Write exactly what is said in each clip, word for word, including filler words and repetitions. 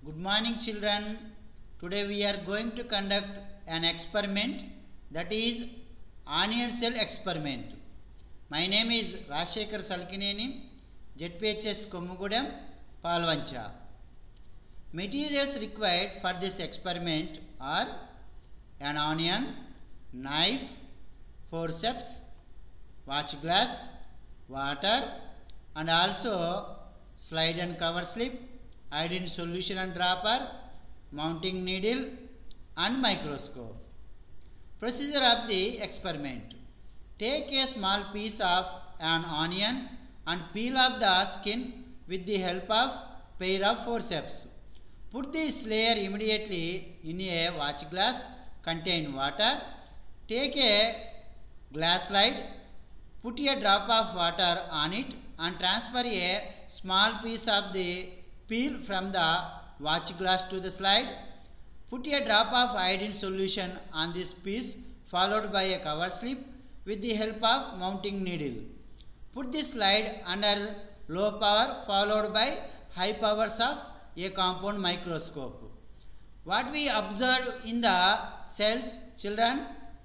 Good morning, children. Today we are going to conduct an experiment, that is onion cell experiment. My name is Rajshekhar Salkineni, Z P H S Kommugudem, Palvancha. Materials required for this experiment are an onion, knife, forceps, watch glass, water, and also slide and cover slip, iodine solution and dropper, mounting needle, and microscope. Procedure of the experiment: take a small piece of an onion and peel off the skin with the help of pair of forceps. Put this layer immediately in a watch glass contain water. Take a glass slide, put a drop of water on it and transfer a small piece of the peel from the watch glass to the slide. Put a drop of iodine solution on this piece followed by a cover slip with the help of mounting needle. Put this slide under low power followed by high powers of a compound microscope. What we observe in the cells, children?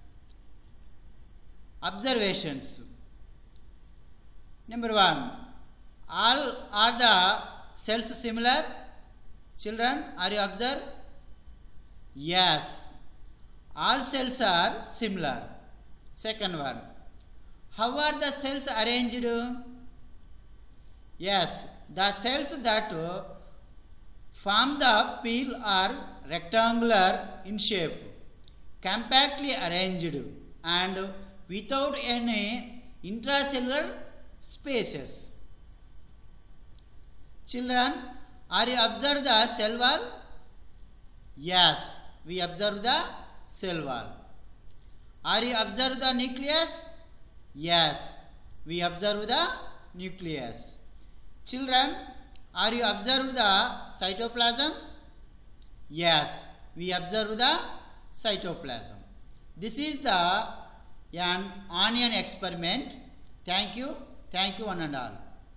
Observations. Number one, all are the cells similar? Children, are you observe? Yes, all cells are similar. Second one, how are the cells arranged? Yes, the cells that form the peel are rectangular in shape, compactly arranged and without any intracellular spaces. Children, are you observe the cell wall? Yes, we observe the cell wall. Are you observe the nucleus? Yes, we observe the nucleus. Children, are you observe the cytoplasm? Yes, we observe the cytoplasm. This is the an onion experiment. Thank you. Thank you one and all.